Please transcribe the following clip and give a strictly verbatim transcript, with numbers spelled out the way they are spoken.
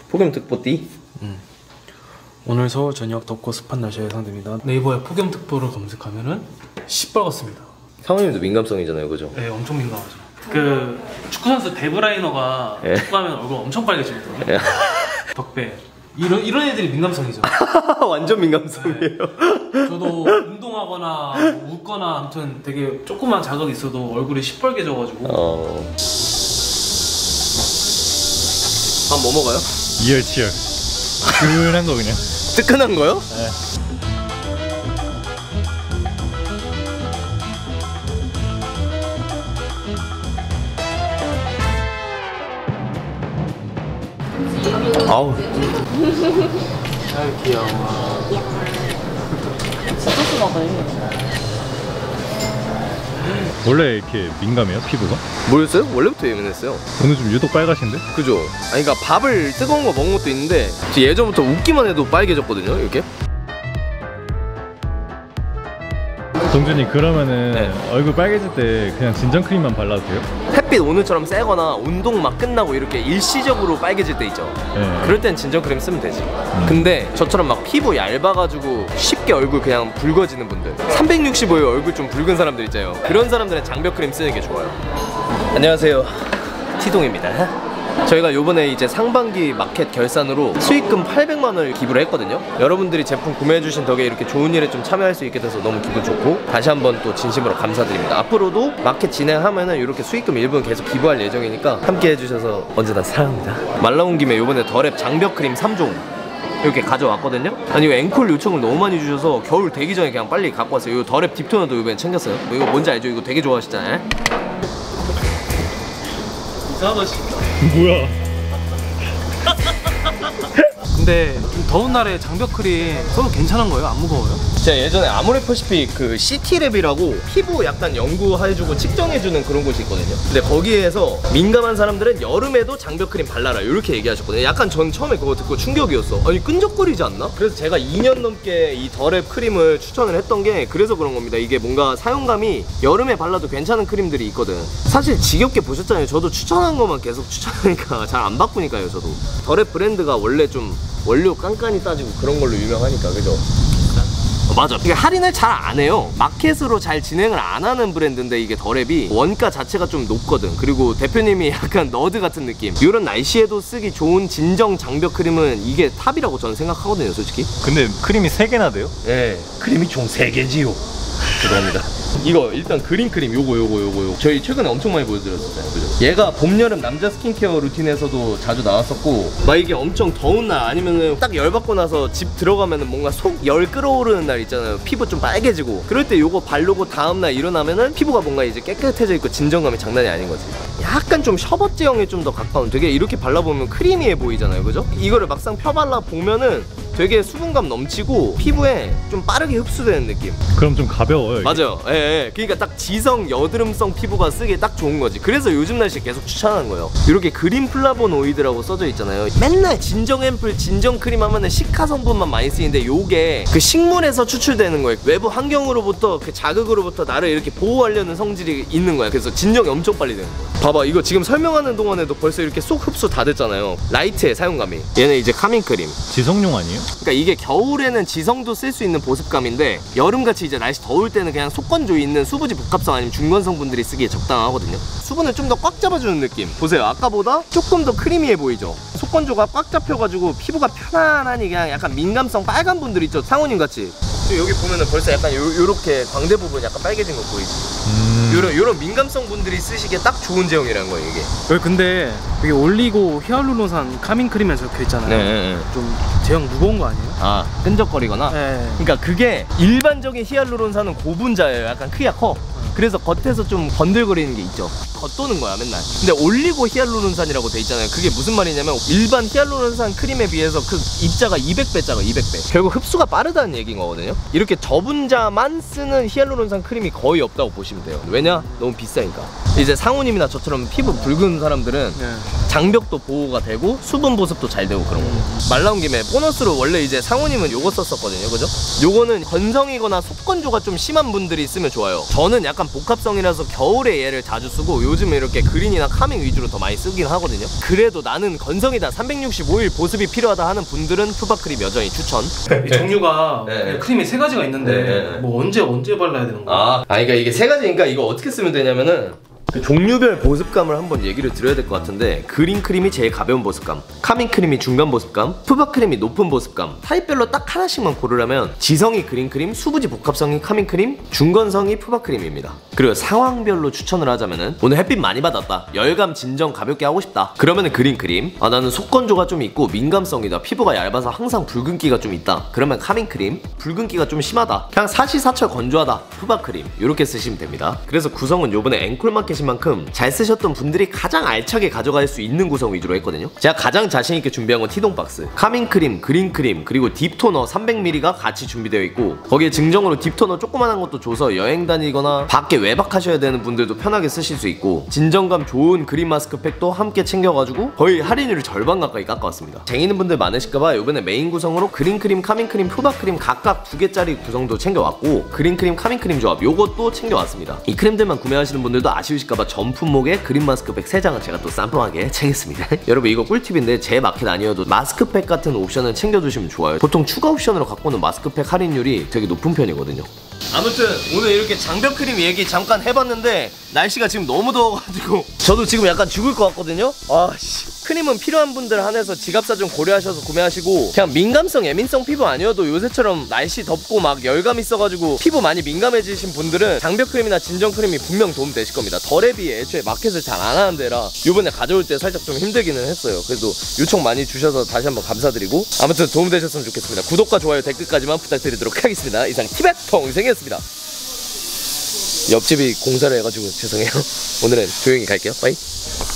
폭염특보띠? 음. 오늘 서울 저녁 덥고 습한 날씨가 예상됩니다. 네이버에 폭염특보를 검색하면은 시뻘겋습니다. 상훈님도 민감성이잖아요, 그죠? 네, 엄청 민감하죠. 그 축구선수 데브라이너가 예. 축구하면 얼굴 엄청 빨개지거든요. 예. 덕배 이런 이런 애들이 민감성이죠. 완전 민감성이에요. 네. 저도 운동하거나 뭐 웃거나 아무튼 되게 조그만 자극이 있어도 얼굴이 시뻘개져가지고. 어... 밥 뭐 먹어요? 이열치열. 뜨끈한 거 그냥. 뜨끈한 거요? 네. 아우. 아유 귀여워. 소스 먹어요. 원래 이렇게 민감해요, 피부가? 뭐였어요? 원래부터 예민했어요. 오늘 좀 유독 빨가신데? 그죠? 아니 그러니까 밥을 뜨거운 거 먹은 것도 있는데 예전부터 웃기만 해도 빨개졌거든요, 이렇게. 동준이 그러면은 네. 얼굴 빨개질 때 그냥 진정 크림만 발라도 돼요? 햇빛 오늘처럼 세거나 운동 막 끝나고 이렇게 일시적으로 빨개질 때 있죠. 네. 그럴 땐 진정크림 쓰면 되지. 음. 근데 저처럼 막 피부 얇아가지고 쉽게 얼굴 그냥 붉어지는 분들, 삼백육십오에 얼굴 좀 붉은 사람들 있잖아요. 그런 사람들은 장벽크림 쓰는 게 좋아요. 안녕하세요, 티동입니다. 저희가 요번에 이제 상반기 마켓 결산으로 수익금 팔백만 원을 기부를 했거든요. 여러분들이 제품 구매해주신 덕에 이렇게 좋은 일에 좀 참여할 수 있게 돼서 너무 기분 좋고 다시 한번 또 진심으로 감사드립니다. 앞으로도 마켓 진행하면은 이렇게 수익금 일부는 계속 기부할 예정이니까 함께 해주셔서 언제나 사랑합니다. 말 나온 김에 요번에 더랩 장벽크림 삼 종 이렇게 가져왔거든요. 아니 이거 앵콜 요청을 너무 많이 주셔서 겨울 되기 전에 그냥 빨리 갖고 왔어요. 이거 더랩 딥토너도 이번에 챙겼어요. 이거 뭔지 알죠? 이거 되게 좋아하시잖아요. 이상하다 진짜. 뭐야? 근데 좀 더운 날에 장벽크림 써도 괜찮은 거예요? 안 무거워요? 제가 예전에 아모레퍼시픽 그 시티랩이라고 피부 약간 연구해주고 측정해주는 그런 곳이 있거든요. 근데 거기에서 민감한 사람들은 여름에도 장벽크림 발라라 이렇게 얘기하셨거든요. 약간 전 처음에 그거 듣고 충격이었어. 아니 끈적거리지 않나? 그래서 제가 이 년 넘게 이 더랩 크림을 추천을 했던 게 그래서 그런 겁니다. 이게 뭔가 사용감이 여름에 발라도 괜찮은 크림들이 있거든. 사실 지겹게 보셨잖아요. 저도 추천한 것만 계속 추천하니까 잘 안 바꾸니까요. 저도 더랩 브랜드가 원래 좀 원료 깐깐히 따지고 그런 걸로 유명하니까, 그죠? 어, 맞아. 이게 할인을 잘 안 해요. 마켓으로 잘 진행을 안 하는 브랜드인데 이게 더랩이 원가 자체가 좀 높거든. 그리고 대표님이 약간 너드 같은 느낌. 이런 날씨에도 쓰기 좋은 진정 장벽 크림은 이게 탑이라고 저는 생각하거든요, 솔직히. 근데 크림이 세 개나 돼요? 네, 크림이 총 세 개지요. 죄송합니다. 이거 일단 그린 크림 요거 요거 요거 요거 저희 최근에 엄청 많이 보여드렸었잖아요, 그죠? 얘가 봄, 여름 남자 스킨케어 루틴에서도 자주 나왔었고 막 이게 엄청 더운 날 아니면은 딱 열받고 나서 집 들어가면은 뭔가 속 열 끓어오르는 날 있잖아요. 피부 좀 빨개지고 그럴 때 요거 바르고 다음날 일어나면은 피부가 뭔가 이제 깨끗해져 있고 진정감이 장난이 아닌 거지. 약간 좀 셔벗제형에 좀 더 가까운, 되게 이렇게 발라보면 크리미해 보이잖아요, 그죠? 이거를 막상 펴발라 보면은 되게 수분감 넘치고 피부에 좀 빠르게 흡수되는 느낌. 그럼 좀 가벼워요, 이게? 맞아요. 예, 예. 그러니까 딱 지성 여드름성 피부가 쓰기에 딱 좋은 거지. 그래서 요즘 날씨에 계속 추천하는 거예요. 이렇게 그린 플라보노이드라고 써져 있잖아요. 맨날 진정 앰플, 진정 크림 하면은 시카 성분만 많이 쓰이는데 요게 그 식물에서 추출되는 거예요. 외부 환경으로부터 그 자극으로부터 나를 이렇게 보호하려는 성질이 있는 거야. 그래서 진정이 엄청 빨리 되는 거야. 봐봐, 이거 지금 설명하는 동안에도 벌써 이렇게 속 흡수 다 됐잖아요. 라이트의 사용감이. 얘는 이제 카밍 크림. 지성용 아니에요? 그러니까 이게 겨울에는 지성도 쓸 수 있는 보습감인데 여름같이 이제 날씨 더울 때는 그냥 속건조 있는 수부지 복합성 아니면 중건 성분들이 쓰기에 적당하거든요. 수분을 좀 더 꽉 잡아주는 느낌. 보세요, 아까보다 조금 더 크리미해 보이죠? 속건조가 꽉 잡혀가지고 피부가 편안하니 그냥 약간 민감성 빨간 분들 있죠? 상우님 같이. 여기 보면은 벌써 약간 요, 요렇게 광대 부분 약간 빨개진 거 보이지? 음... 요런, 요런 민감성 분들이 쓰시기에 딱 좋은 제형이라는 거예요, 이게. 여기 근데 여기 올리고 히알루론산 카밍 크림에 적혀 있잖아요. 네, 네, 네. 좀 제형 무거운 거 아니에요? 아, 끈적거리거나? 네. 그러니까 그게 일반적인 히알루론산은 고분자예요. 약간 크기가 커. 그래서 겉에서 좀 건들거리는 게 있죠. 겉도는 거야 맨날. 근데 올리고 히알루론산이라고 돼 있잖아요. 그게 무슨 말이냐면 일반 히알루론산 크림에 비해서 그 입자가 이백 배 작아. 이백 배. 결국 흡수가 빠르다는 얘기인 거거든요. 이렇게 저분자만 쓰는 히알루론산 크림이 거의 없다고 보시면 돼요. 왜냐? 너무 비싸니까. 이제 상우님이나 저처럼 피부 붉은 사람들은 네. 장벽도 보호가 되고 수분 보습도 잘 되고 그런 거예요. 말 나온 김에 보너스로 원래 이제 상우님은 요거 썼었거든요, 그죠? 요거는 건성이거나 속건조가 좀 심한 분들이 쓰면 좋아요. 저는 약간 복합성이라서 겨울에 얘를 자주 쓰고 요즘 이렇게 그린이나 카밍 위주로 더 많이 쓰긴 하거든요. 그래도 나는 건성이다 삼백육십오 일 보습이 필요하다 하는 분들은 푸바크림 여전히 추천. 이 종류가 네. 크림이 세 가지가 있는데 네. 뭐 언제 언제 발라야 되는 거야? 아, 아 그러니까 이게 세 가지니까 이거 어떻게 쓰면 되냐면은 그 종류별 보습감을 한번 얘기를 드려야 될 것 같은데 그린 크림이 제일 가벼운 보습감, 카밍 크림이 중간 보습감, 푸바 크림이 높은 보습감. 타입별로 딱 하나씩만 고르라면 지성이 그린 크림, 수부지 복합성이 카밍 크림, 중건성이 푸바 크림입니다. 그리고 상황별로 추천을 하자면은 오늘 햇빛 많이 받았다, 열감 진정 가볍게 하고 싶다, 그러면은 그린 크림. 아 나는 속건조가 좀 있고 민감성이다, 피부가 얇아서 항상 붉은기가 좀 있다, 그러면 카밍 크림. 붉은기가 좀 심하다, 그냥 사시사철 건조하다, 푸바 크림. 이렇게 쓰시면 됩니다. 그래서 구성은 요번에 앵콜 마켓 만큼 잘 쓰셨던 분들이 가장 알차게 가져갈 수 있는 구성 위주로 했거든요. 제가 가장 자신있게 준비한 건 티동 박스, 카밍 크림, 그린 크림, 그리고 딥 토너 삼백 밀리리터가 같이 준비되어 있고 거기에 증정으로 딥 토너 조그만한 것도 줘서 여행 다니거나 밖에 외박하셔야 되는 분들도 편하게 쓰실 수 있고 진정감 좋은 그린 마스크팩도 함께 챙겨가지고 거의 할인율을 절반 가까이 깎아왔습니다. 쟁이는 분들 많으실까봐 이번에 메인 구성으로 그린 크림, 카밍 크림, 푸바 크림 각각 두 개짜리 구성도 챙겨왔고 그린 크림, 카밍 크림 조합 요것도 챙겨왔습니다. 이 크림들만 구매하시는 분들도 아쉬우실까봐 전 품목에 그린 마스크팩 세 장을 제가 또 쌈뽕하게 챙겼습니다. 여러분 이거 꿀팁인데 제 마켓 아니어도 마스크팩 같은 옵션을 챙겨두시면 좋아요. 보통 추가 옵션으로 갖고 오는 마스크팩 할인율이 되게 높은 편이거든요. 아무튼 오늘 이렇게 장벽 크림 얘기 잠깐 해봤는데 날씨가 지금 너무 더워가지고 저도 지금 약간 죽을 것 같거든요. 아씨, 크림은 필요한 분들 한해서 지갑사 좀 고려하셔서 구매하시고 그냥 민감성, 예민성 피부 아니어도 요새처럼 날씨 덥고 막 열감 있어가지고 피부 많이 민감해지신 분들은 장벽 크림이나 진정 크림이 분명 도움 되실 겁니다. 덜에 비해 애초에 마켓을 잘 안 하는 데라 요번에 가져올 때 살짝 좀 힘들기는 했어요. 그래도 요청 많이 주셔서 다시 한번 감사드리고 아무튼 도움 되셨으면 좋겠습니다. 구독과 좋아요, 댓글까지만 부탁드리도록 하겠습니다. 이상 티벳 동생이었습니다. 옆집이 공사를 해가지고 죄송해요. 오늘은 조용히 갈게요. 빠이.